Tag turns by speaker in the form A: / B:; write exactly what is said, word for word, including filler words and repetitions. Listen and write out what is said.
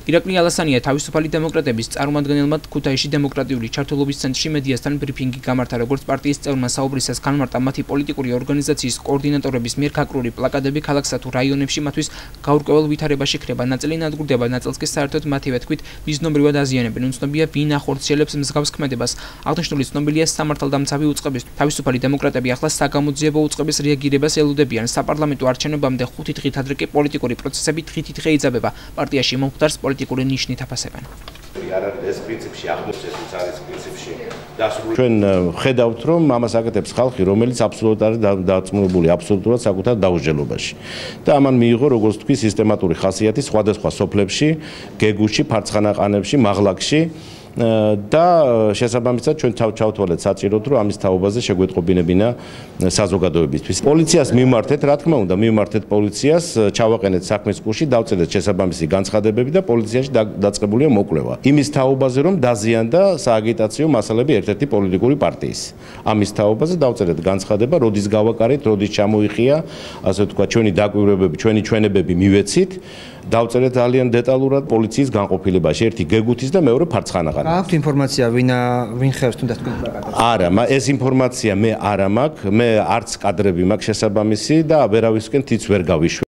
A: ირაკლი ალასანია თავისუფალი დემოკრატების წარმომადგენელმა ქუთაისში დემოკრატიული ჩართულობის ცენტრში მედიასთან ბრიფინგი გამართა, როგორც პარტიის წევრმა საუბრისას განმარტა მათი პოლიტიკური ორგანიზაციის კოორდინატორების მიერ გაკრული პლაკატები ქალაქსა თუ რაიონებში მათთვის გაურკვეველ ვითარებაში ხდება. ნაწილი ნადგურდება, ნაწილს კი საერთოდ მათივე თქმით მიზნობრივად აზიანებენ. უცნობია ვინ ახორციელებს მსგავს ქმედებას. აღნიშნული ცნობილია სამართალდამცავი უწყების. თავისუფალი დემოკრატები ახლა საგამოძიებო უწყების რეაგირებას ელოდებიან. საპარლამენტო არჩევნებამდე ხუთი დღით ადრე კი პოლიტიკური პროცესები დღითი დღე იძაბება. პარტიაში მომხდარს პოლიტიკური ნიშნით აფასებენ.
B: ეს პრინციპში აღნიშნეს არის პრინციპში დასრულებული.
C: ჩვენ ხედავთ, რომ ამას აკეთებს ხალხი, რომელიც აბსოლუტურად არის დაწმუნებული აბსოლუტურად საკუთარ დაუსჯელობაში. და ამან მიიღო, როგორც თქვი, სისტემატური ხასიათი სხვადასხვა სოფლებში, გეგუში, ფარცხანაყანებში, მაღლაკში. და შესაბამისად ჩვენ ჩავთვალეთ საჭიროდ, რომ ამის თაობაზე შეგვეტყობინებინა საზოგადოებისთვის. პოლიციას მიმართეთ, რა თქმა უნდა, მიმართეთ პოლიციას, ჩავაყენეთ საქმის კურსში, დავწერეთ შესაბამისი განცხადებები და პოლიციაში დაწყებულია მოკვლევა. იმის თაობაზე, რომ დაზიანდა სააგიტაციო მასალები ერთ-ერთი პოლიტიკური პარტიის. ამის თაობაზე დავწერეთ განცხადება, როდის გავაკარეთ, როდის ჩამოიხია, ასე ვთქვათ, ჩვენი დაკვირვებები, ჩვენი ჩვენებები მივეცით. დავწერეთ ძალიან დეტალურად პოლიციის განყოფილებაში, ერთი გეგუთის და მეორე ფარცხანაყარის.
D: აქვთ ინფორმაცია ვინ ვინ ხერს თუნდაც თქვენ პლაკატებს?
C: არა, ეს ინფორმაცია მე არა მაქვს, მე არც კადრები მაქვს შესაბამისი და ვერავისკენ თიც ვერ გავიშვებ.